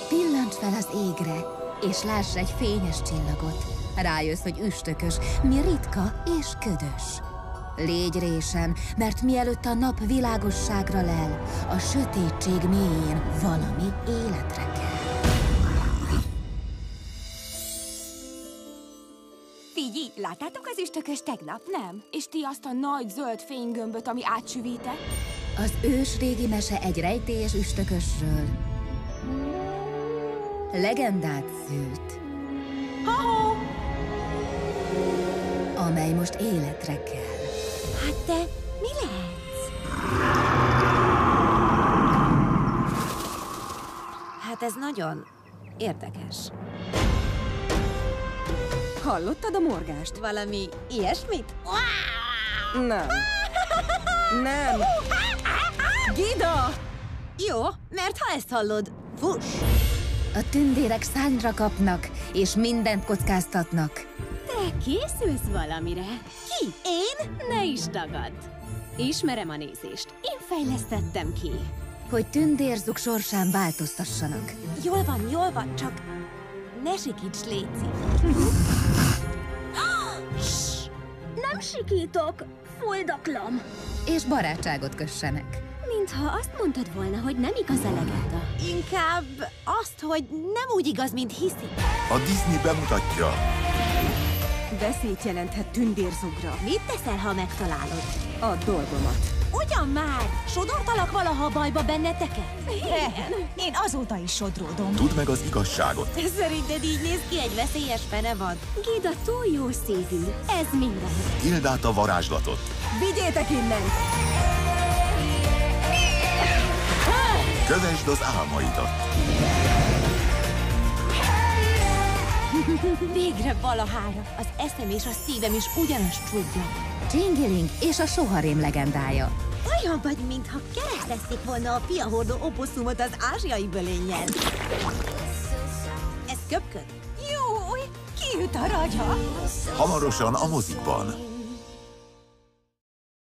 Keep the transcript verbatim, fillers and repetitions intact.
Pillancs fel az égre, és láss egy fényes csillagot. Rájössz, hogy üstökös, mi ritka és ködös. Légy résen, mert mielőtt a nap világosságra lel, a sötétség mélyén valami életre kell. Figyelj, láttátok az üstökös tegnap, nem? És ti azt a nagy zöld fénygömböt, ami átsüvített? Az ős régi mese egy rejtélyes üstökösről legendát szült. Ha-ho! Amely most életre kell. Hát te mi lehetsz? Hát ez nagyon érdekes. Hallottad a morgást? Valami ilyesmit? Nem. Nem. Gida! Jó, mert ha ezt hallod, fuss! A tündérek szányra kapnak, és mindent kockáztatnak. Te készülsz valamire? Ki? Én? Ne is tagadd! Ismerem a nézést. Én fejlesztettem ki. Hogy tündérzuk sorsán változtassanak. Jól van, jól van, csak ne sikíts, léci. Nem sikítok, foldaklam. És barátságot kössenek. Mintha azt mondtad volna, hogy nem igaz a legenda. Inkább azt, hogy nem úgy igaz, mint hiszik. A Disney bemutatja. Veszélyt jelenthet tündérzugra. Mit teszel, ha megtalálod? A dolgomat. Ugyan már! Sodortalak valaha bajba benneteket? Igen. Én azóta is sodródom. Tudd meg az igazságot. Szerinted így néz ki egy veszélyes fenevad? Gida túl jó szívű. Ez minden. Ild át a varázslatot. Vigyétek innen! Kövesd az álmaidat. Végre valahára. Az eszem és a szívem is ugyanazt tudja. Csingiling és a soharém legendája. Olyan vagy, mintha keresztezték volna a fiahordó oposszumot az ázsiai bölénnyel. Ez köpköd? Jó, ki üt a ragya? Hamarosan a mozikban.